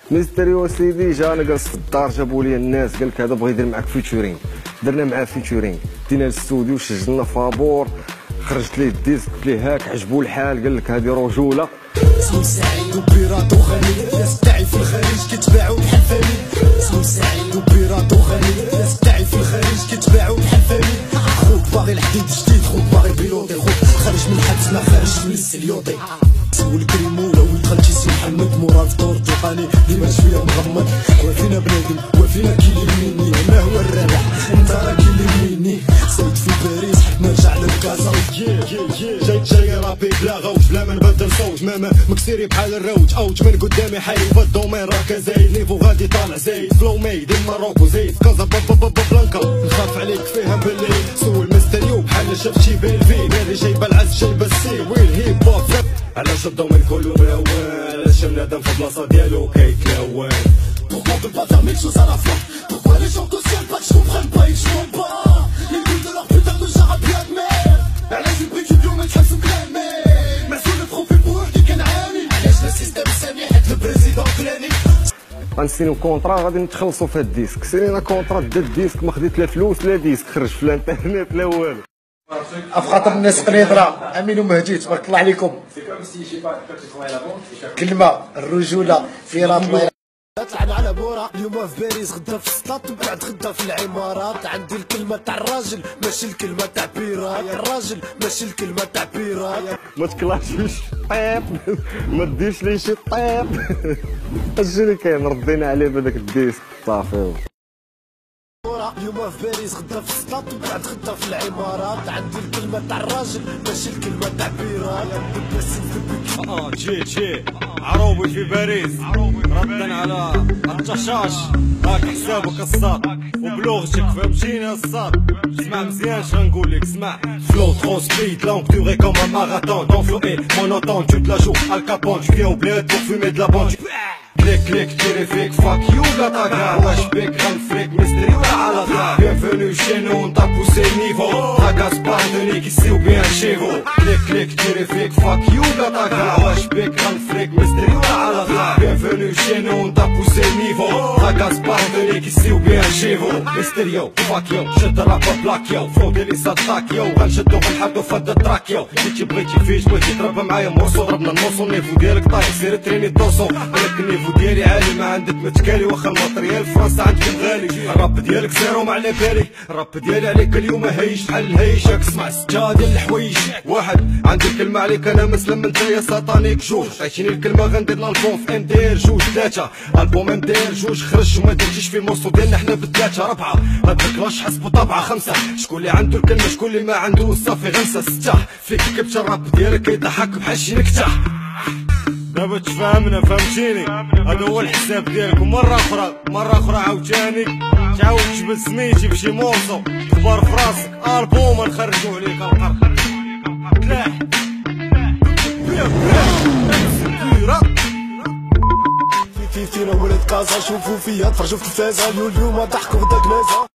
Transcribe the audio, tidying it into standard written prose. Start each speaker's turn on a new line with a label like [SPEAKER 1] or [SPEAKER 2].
[SPEAKER 1] ميستيريو سيدي جا نجلس في الدار، جابوا لي الناس قال لك هذا بغى يدير معاك فيتشورينغ، درنا معاه فيتشورينغ، دينا الاستوديو سجلنا فابور، خرجت ليه الديسك قلت ليه هاك عجبو الحال، قال لك هذه رجوله.
[SPEAKER 2] اسمو سعيد وبيراط وغني، الناس تاعي في الخارج كيتباعو بحال فمي. اسمو سعيد وبيراط وغني، الناس تاعي في الخارج كيتباعو بحال فمي. خوك باغي الحديد جديد، خوك باغي بيلوطي، خوك خارج من الحبس ما خارج من السليوطي. سول كريمولا وين دخلتي سي محمد مراد فطور تلقاني ديما شويه مغمض. وفينا بنادم وفينا كيلميني، انا هو الرابح انت راه كيلميني. صيد في باريس حيت نرجع لكازا، جاي رابي بلا غوج بلا ما نبدل صوت، ماما مكسيري بحال الروج اوج من قدامي حي في الدومين راكا زايد نيفو غادي طالع زايد فلو ميد الماروكو زايد كازا بلانكا نخاف عليك فيها باللي سول ميستيريو بحال شاف شي بيلفي اللي جايبه العز جايبه السي وين هيب هوب علاش الدومين كله ملون، علاش بنادم في بلاصه ديالو كيتلون. Pourquoi on peut pas faire mille choses à la fois? Pourquoi les gens cautionnent pas que je comprenne pas et que je comprends pas? Les bulles de leur putain de jarabia de merde. علاش البيتيو ما تحسوا كلامي؟ مسؤول التروفي بوحدي كنعاني. علاش السيستم سامي حيت البريزيدون كلاني.
[SPEAKER 1] غنسينيو كونطرا غادي نتخلصوا في هاد الديسك، سينينا كونطرا دا الديسك ما خديت لا فلوس لا ديسك خرج في الانترنت لا والو.
[SPEAKER 3] افخاطر الناس قنيطره امين ومهدي تبارك الله عليكم. كلمه الرجوله في راب
[SPEAKER 2] تلعن على بورا اليوم في باريس غدا في السطات من بعد غدا في العمارات. عندي الكلمه تاع الراجل ماشي الكلمه تاع بيرا، الراجل ماشي الكلمه تاع بيرا.
[SPEAKER 1] ما تكلاشيش طيب، ما ديرش لي شي طيب. اش اللي كاين ردينا عليه بهذاك الديسك صافي.
[SPEAKER 2] اليوم في باريس غدا في السطات من بعد غدا في العمارات. عندي الكلمه تاع الراجل ماشي الكلمه تاع بيرا.
[SPEAKER 4] جي عروبي في باريس ردا على الطشاش، راك حسابك الصاد وبلوغتك فهمتيني الصاد. اسمع مزيان شغنقول لك، اسمع فلو ترون سبيد لونغ دوري كوم ان ماراثون. Ton flow est monotone, tu te la joues Al Capone. Tu viens au bled pour fumer de la bonne. Clic clic terrifique, fuck you la ta gare. Wesh big run freak, Mysterio على الدار. Bienvenue chez nous, on t'a poussé niveau. Agace pas de nique ici ou bien chez vous. Clic clic terrifique, fuck you la ta gare. Wesh big run freak, Mysterio على الدار. Bienvenue chez nous, on t'a poussé niveau. Agace pas de nique ici ou bien chez vous. Mysterio, fuck you, شد الراب بلاك يو. فلو ديالي ساتاك يو، غنشدو غنحطو فهاد التراك يو. جيتي بغيتي فيش بغيتي تربى معايا مورسو، ضربنا المورسو النيفو ديالك طايح سير تريني الدوسو. ولكن النيفو ديالي عالي ما عندك متكالي، واخا الماتريال فرنسا عندكم غالي. الراب ديالك سيرو ما على بالي، الراب ديالي عليك اليوم هايش بحال الهيشك. اسمع ستة ديال الحوايج، واحد عندي الكلمة عليك انا مسلم نتايا ساتانيك. جوج عيشيني الكلمة غندير الالبوم في ام دير. جوج ثلاثة البوم ام دير. جوج خرج وما درتيش في المورسو ديالنا حنا بالثلاثة. ربعة هاد الكلاش حسبو طابعة. خمسة شكون اللي عنده الكلمة شكون اللي ما عنده صافي غنسى. ستة فيك كبت الراب ديالك كيضحك بحال شي نكتة. دابا تفهمنا فهمتيني، هذا هو الحساب ديالك. ومرة أخرى عاوتاني تعاود تجبد سميتي بشي مورسو كبار في راسك. ألبوم نخرجو عليك القرح تلاح
[SPEAKER 2] فينا ولاد كازا شوفوا فيا تفرجوا في التلفازة. اليوم ضحكوا غدا كنازة.